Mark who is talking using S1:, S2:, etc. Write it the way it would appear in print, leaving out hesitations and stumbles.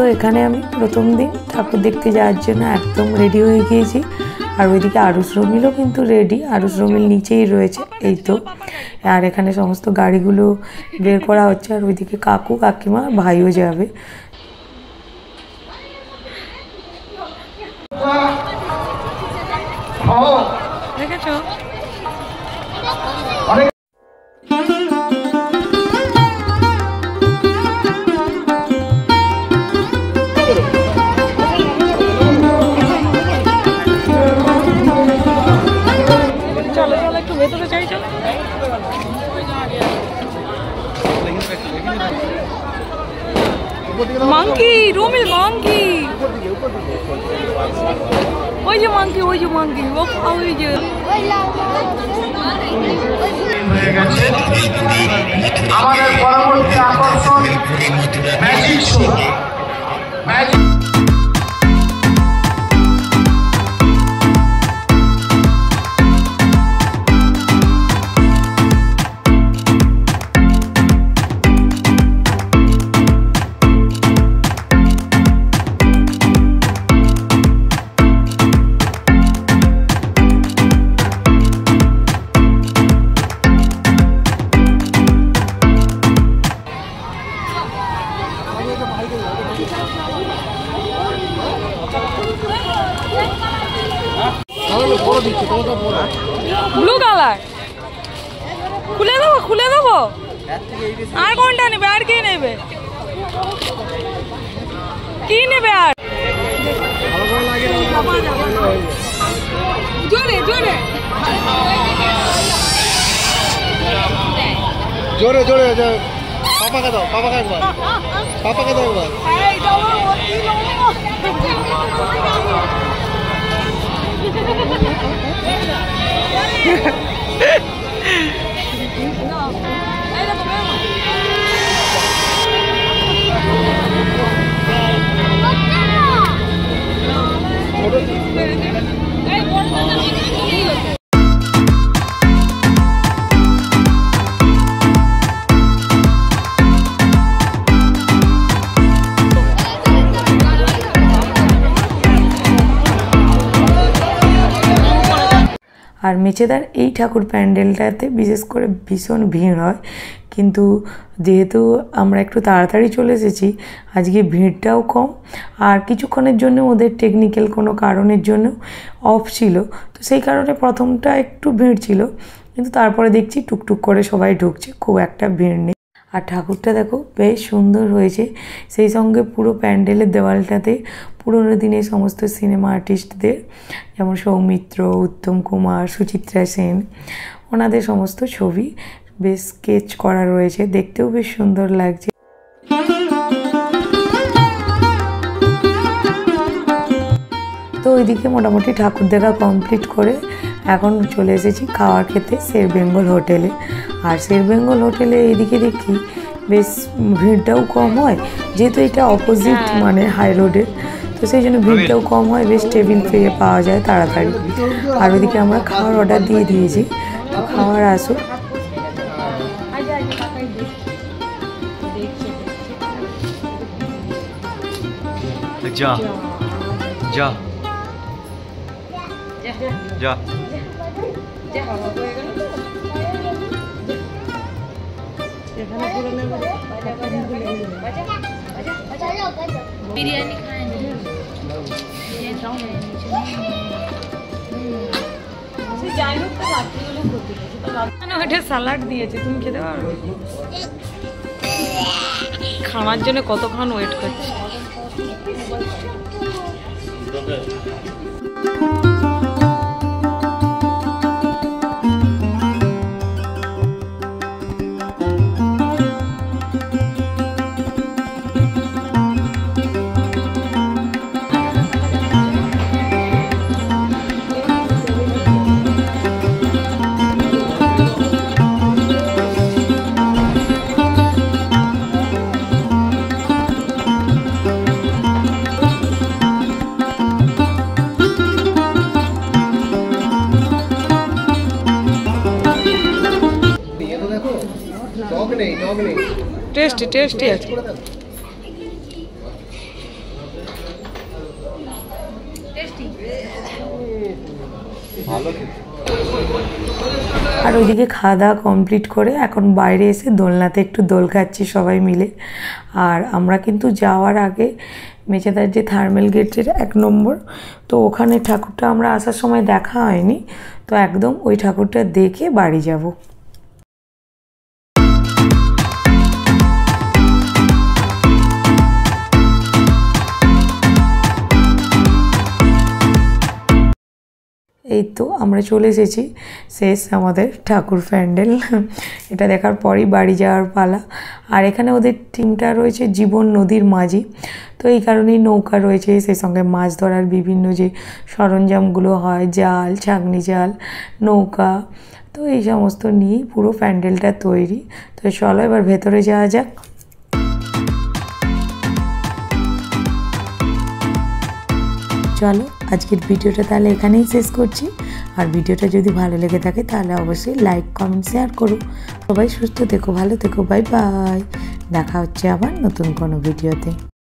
S1: এখানে আমি প্রথম দিন ঠাকুর দেখতে যাওয়ার জন্য একদম রেডি হয়ে গিয়েছি। আর ওইদিকে আরুষ রমিলও কিন্তু রেডি, আরুষ রমিল নিচেই রয়েছে এই তো। আর এখানে সমস্ত গাড়িগুলো বের করা হচ্ছে, আর ওইদিকে কাকু কাকিমা ভাইও যাবে। দেখেছো monkey, Romil monkey. Why you monkey? Why you monkey? What? How are you?
S2: আমাদের পরবর্তী আকর্ষণ ম্যাজিক শো।
S1: ব্লু কালার খুলে দেবো, খুলে দেবো। আর কোনটা নেবে? আর কি নেবে? কি নেবে? আর জোরে জোরে
S3: জোরে জোরে পাপাকে দাও, পাপাকে একবার, পাপাকে দাও একবার।
S1: আর মেচেদার এই ঠাকুর প্যান্ডেলটাতে বিশেষ করে ভীষণ ভিড় হয়, কিন্তু যেহেতু আমরা একটু তাড়াতাড়ি চলে এসেছি আজকে ভিড়টাও কম। আর কিছুক্ষণের জন্য ওদের টেকনিক্যাল কোনো কারণের জন্য অফ ছিল, তো সেই কারণে প্রথমটা একটু ভিড় ছিল, কিন্তু তারপরে দেখছি টুকটুক করে সবাই ঢুকছে, খুব একটা ভিড় নেই। আর ঠাকুরটা দেখো বেশ সুন্দর হয়েছে, সেই সঙ্গে পুরো প্যান্ডেলের দেওয়ালটাতে পুরোনো দিনের সমস্ত সিনেমা আর্টিস্টদের, যেমন সৌমিত্র, উত্তম কুমার, সুচিত্রা সেন, ওনাদের সমস্ত ছবি বেশ স্কেচ করা রয়েছে, দেখতেও বেশ সুন্দর লাগছে। তো ওইদিকে মোটামুটি ঠাকুর দেখা কমপ্লিট করে এখন চলে এসেছি খাওয়ার খেতে শের বেঙ্গল হোটেলে। আর শের বেঙ্গল হোটেলে এইদিকে দেখি বেশ ভিড়টাও কম হয়, যেহেতু এটা অপোজিট মানে হাই রোডের, তো সেই জন্য ভিড়টাও কম হয়, বেশ টেবিল পেয়ে পাওয়া যায় তাড়াতাড়ি। আর ওইদিকে আমরা খাওয়ার অর্ডার দিয়ে দিয়েছি, তো খাওয়ার আসুক।
S3: যা যা যা
S4: বিরিয়ানি খায়নি,
S1: ওটা স্যালাড দিয়েছে, তুমি খেতে পারো? খাওয়ার জন্য কতক্ষণ ওয়েট করছি।
S3: টেস্টি টেস্টি আছে।
S1: আর ওইদিকে খাওয়া দাওয়া কমপ্লিট করে এখন বাইরে এসে দোলনাতে একটু দোল খাচ্ছি সবাই মিলে। আর আমরা কিন্তু যাওয়ার আগে মেচেদার যে থার্মেল গেটের 1 নম্বর, তো ওখানে ঠাকুরটা আমরা আসার সময় দেখা হয়নি, তো একদম ওই ঠাকুরটা দেখে বাড়ি যাব। এই তো আমরা চলে এসেছি শেষ আমাদের ঠাকুর প্যান্ডেল। এটা দেখার পরেই বাড়ি যাওয়ার পালা। আর এখানে ওদের টিমটা রয়েছে জীবন নদীর মাঝি, তো এই কারণেই নৌকা রয়েছে, সেই সঙ্গে মাছ ধরার বিভিন্ন যে সরঞ্জামগুলো হয়, জাল, ছাঁকনি জাল, নৌকা, তো এই সমস্ত নিয়েই পুরো প্যান্ডেলটা তৈরি। তো চলো এবার ভেতরে যাওয়া যাক। চলো আজকের ভিডিওটা তাহলে এখানেই শেষ করছি। আর ভিডিওটা যদি ভালো লেগে থাকে তাহলে অবশ্যই লাইক, কমেন্ট, শেয়ার করো। সবাই সুস্থ থেকো, ভালো থেকো, বাই বাই। দেখা হচ্ছে আবার নতুন কোনো ভিডিওতে।